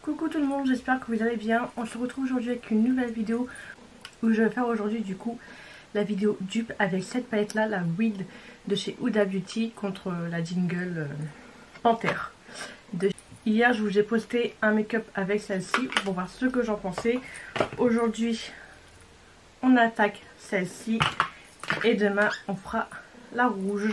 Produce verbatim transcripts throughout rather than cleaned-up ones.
Coucou tout le monde, j'espère que vous allez bien. On se retrouve aujourd'hui avec une nouvelle vidéo où je vais faire aujourd'hui du coup la vidéo dupe avec cette palette là, la Wild de chez Huda Beauty contre la Jingle euh, Panthère. De... Hier je vous ai posté un make-up avec celle-ci pour voir ce que j'en pensais. Aujourd'hui on attaque celle-ci et demain on fera la rouge.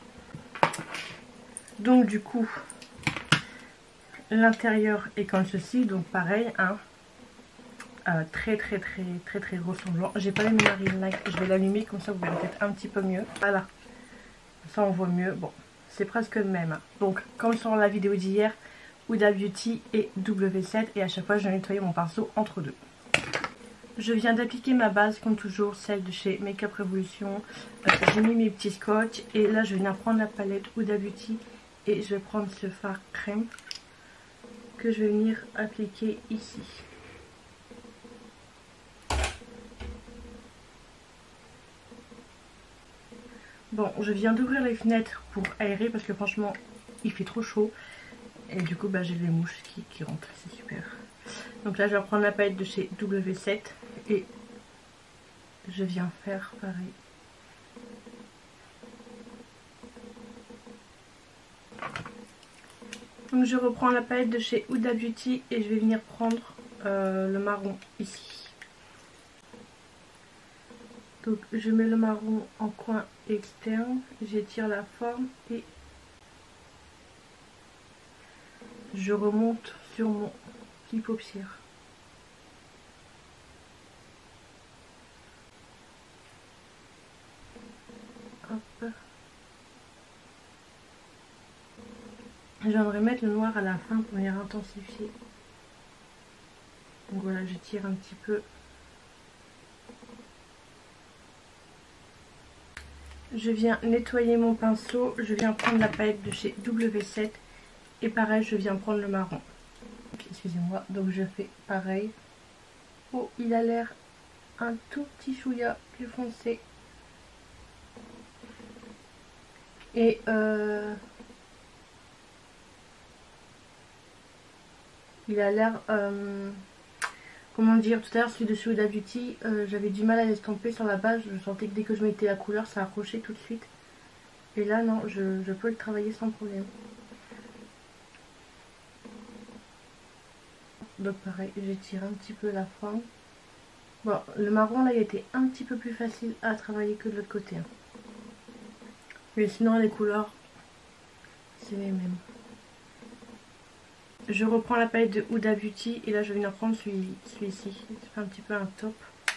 Donc du coup l'intérieur est comme ceci, donc pareil, hein, euh, très très très très très ressemblant. J'ai pas allumé ma ring light, je vais l'allumer comme ça vous verrez peut-être un petit peu mieux. Voilà, ça on voit mieux. Bon, c'est presque le même. Hein. Donc comme sur la vidéo d'hier, Huda Beauty et W sept, et à chaque fois je vais nettoyer mon pinceau entre deux. Je viens d'appliquer ma base comme toujours, celle de chez Makeup Revolution. Euh, J'ai mis mes petits scotch et là je viens prendre la palette Huda Beauty et je vais prendre ce fard crème que je vais venir appliquer ici. Bon, je viens d'ouvrir les fenêtres pour aérer parce que franchement il fait trop chaud et du coup bah, j'ai les mouches qui, qui rentrent, c'est super. Donc là je vais prendre la palette de chez W sept et je viens faire pareil. Donc je reprends la palette de chez Huda Beauty et je vais venir prendre euh, le marron ici. Donc je mets le marron en coin externe, j'étire la forme et je remonte sur mon petit paupière. Hop. J'aimerais mettre le noir à la fin pour venir intensifier. Donc voilà, je tire un petit peu. Je viens nettoyer mon pinceau. Je viens prendre la palette de chez W sept. Et pareil, je viens prendre le marron. Excusez-moi, donc je fais pareil. Oh, il a l'air un tout petit chouïa plus foncé. Et euh... il a l'air, euh, comment dire, tout à l'heure celui de chez Huda Beauty, euh, j'avais du mal à l'estomper sur la base, je sentais que dès que je mettais la couleur ça accrochait tout de suite. Et là non, je, je peux le travailler sans problème. Donc pareil, j'étire un petit peu la forme. Bon, le marron là il était un petit peu plus facile à travailler que de l'autre côté. Hein. Mais sinon les couleurs, c'est les mêmes. Je reprends la palette de Huda Beauty et là je vais venir prendre celui-ci. Celui ça fait un petit peu un top.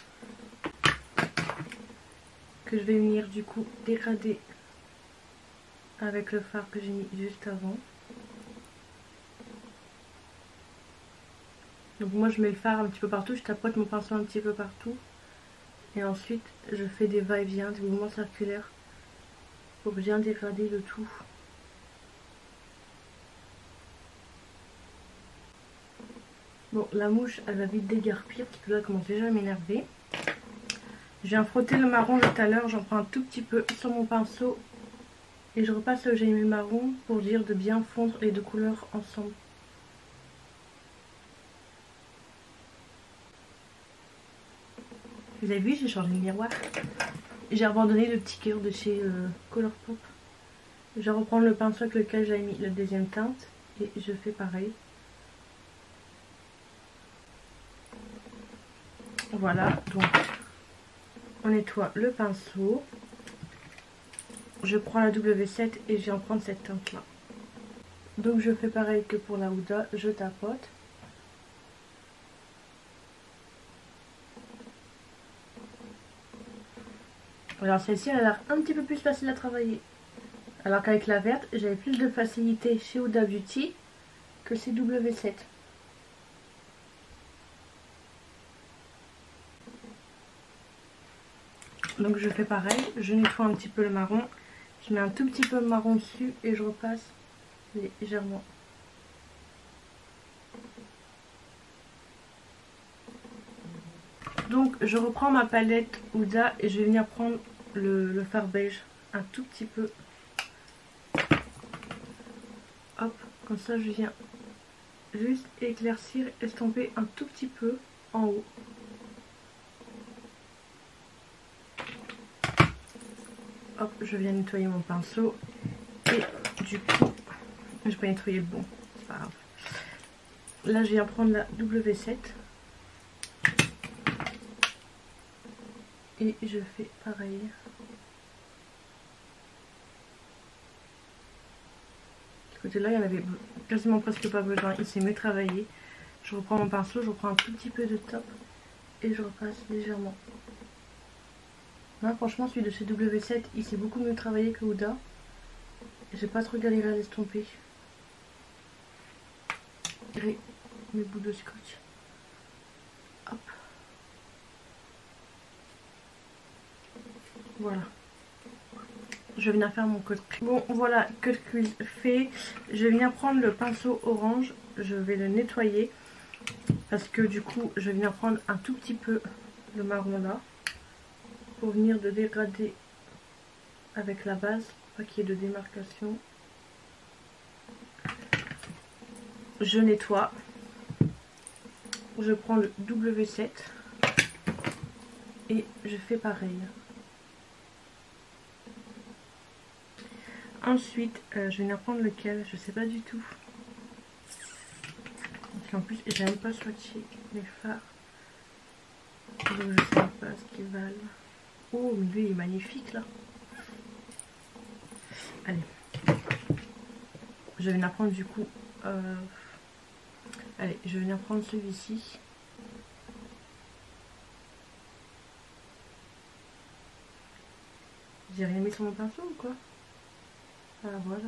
Que je vais venir du coup dégrader avec le fard que j'ai mis juste avant. Donc moi je mets le fard un petit peu partout, je tapote mon pinceau un petit peu partout. Et ensuite je fais des va-et-vient, des mouvements circulaires pour bien dégrader le tout. Bon, la mouche, elle va vite déguerpir parce que là, elle commence déjà à m'énerver. Je viens frotter le marron tout à l'heure, j'en prends un tout petit peu sur mon pinceau. Et je repasse le j'ai mis marron pour dire de bien fondre les deux couleurs ensemble. Vous avez vu, j'ai changé de miroir. J'ai abandonné le petit cœur de chez euh, Colourpop. Je vais reprendre le pinceau avec lequel j'avais mis la deuxième teinte. Et je fais pareil. Voilà, donc on nettoie le pinceau. Je prends la W sept et je viens prendre cette teinte là. Donc je fais pareil que pour la Huda, je tapote. Alors celle-ci elle a l'air un petit peu plus facile à travailler. Alors qu'avec la verte, j'avais plus de facilité chez Huda Beauty que chez W sept. Donc je fais pareil, je nettoie un petit peu le marron, je mets un tout petit peu de marron dessus et je repasse légèrement. Donc je reprends ma palette Huda et je vais venir prendre le, le fard beige un tout petit peu. Hop, comme ça je viens juste éclaircir, estomper un tout petit peu en haut. Hop, je viens nettoyer mon pinceau. Et du coup, je vais pas nettoyer le bon, c'est pas grave. Là, je viens prendre la W sept. Et je fais pareil. Ce côté-là, il n'y en avait quasiment presque pas besoin. Il s'est mieux travaillé. Je reprends mon pinceau, je reprends un tout petit peu de top. Et je repasse légèrement. Là, franchement, celui de chez W sept, il s'est beaucoup mieux travaillé que Huda. J'ai pas trop galéré à l'estomper. J'ai mes bouts de scotch. Hop. Voilà. Je vais venir faire mon code crease. Bon, voilà, code crease fait. Je vais venir prendre le pinceau orange. Je vais le nettoyer. Parce que du coup, je vais venir prendre un tout petit peu le marron là. Pour venir de dégrader avec la base. Pas qu'il y ait de démarcation. Je nettoie. Je prends le W sept. Et je fais pareil. Ensuite, euh, je vais venir prendre lequel, je sais pas du tout. En plus, j'ai même pas swatché les fards. Donc je sais pas ce qu'ils valent. Oh, mais lui il est magnifique là. Allez. Je vais venir prendre du coup. Euh... Allez, je vais venir prendre celui-ci. J'ai rien mis sur mon pinceau ou quoi? Ah voilà.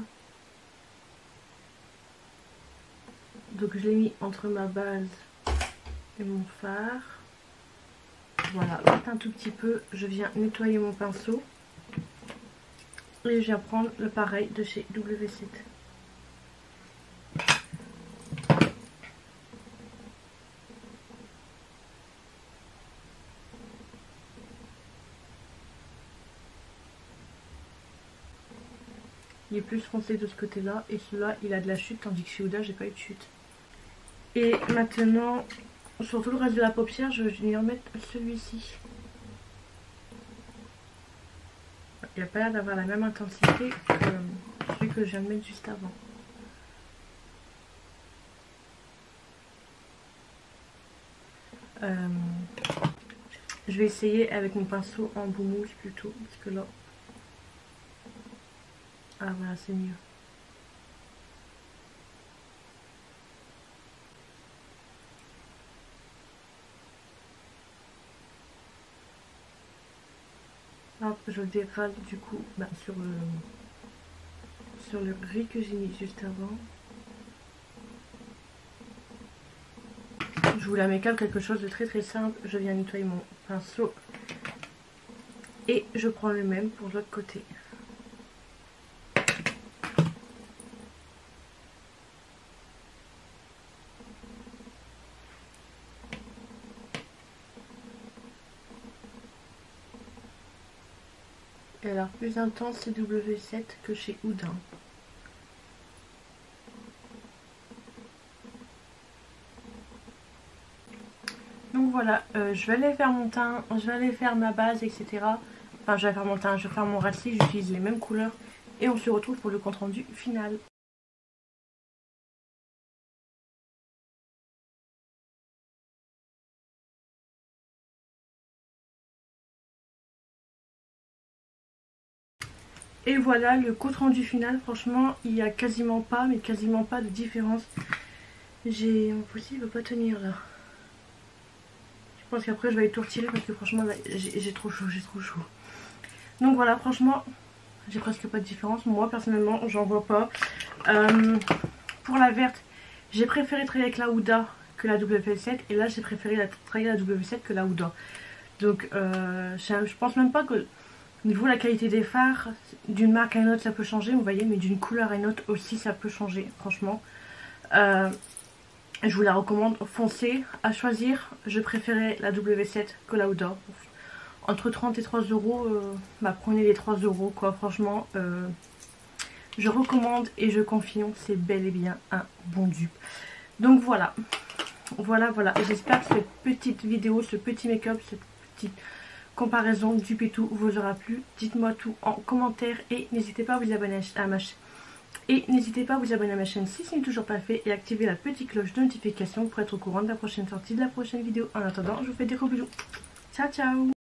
Donc je l'ai mis entre ma base et mon fard. Voilà, un tout petit peu. Je viens nettoyer mon pinceau. Et je viens prendre le pareil de chez W sept. Il est plus foncé de ce côté-là. Et celui-là, il a de la chute. Tandis que chez Huda, j'ai pas eu de chute. Et maintenant, sur tout le reste de la paupière, je vais venir mettre celui-ci. Il n'a pas l'air d'avoir la même intensité que celui que je viens de mettre juste avant. Euh, je vais essayer avec mon pinceau en bout mousse plutôt. Parce que là... Ah voilà, c'est mieux. Hop, je dégrade du coup bah, sur, le, sur le gris que j'ai mis juste avant. Je voulais mécale quelque chose de très très simple. Je viens nettoyer mon pinceau. Et je prends le même pour l'autre côté. Elle a l'air plus intense chez W sept que chez Huda. Donc voilà, euh, je vais aller faire mon teint, je vais aller faire ma base, et cetera. Enfin, je vais faire mon teint, je vais faire mon rassis, j'utilise les mêmes couleurs. Et on se retrouve pour le compte rendu final. Et voilà le compte rendu final. Franchement, il n'y a quasiment pas, mais quasiment pas de différence. J'ai... Mon poussé ne veut pas tenir là. Je pense qu'après je vais aller tout retirer parce que franchement j'ai trop chaud, j'ai trop chaud. Donc voilà, franchement, j'ai presque pas de différence. Moi personnellement, j'en vois pas. Euh, pour la verte, j'ai préféré travailler avec la Huda que la W sept. Et là, j'ai préféré la, travailler la W sept que la Huda. Donc euh, je pense même pas que... Au niveau de la qualité des fards, d'une marque à une autre ça peut changer, vous voyez, mais d'une couleur à une autre aussi ça peut changer, franchement. Euh, je vous la recommande, foncez, à choisir, je préférais la W sept que la Huda. Entre trente et trois euros, euh, bah prenez les trois euros quoi, franchement. Euh, je recommande et je confirme, c'est bel et bien un bon dupe. Donc voilà. Voilà, voilà. J'espère que cette petite vidéo, ce petit make-up, cette petite comparaison du Pitou vous aura plu. Dites-moi tout en commentaire et n'hésitez pas à vous abonner à ma chaîne. Et n'hésitez pas à vous abonner à ma chaîne si ce n'est toujours pas fait et activer la petite cloche de notification pour être au courant de la prochaine sortie, de la prochaine vidéo. En attendant, je vous fais des gros bisous. Ciao, ciao!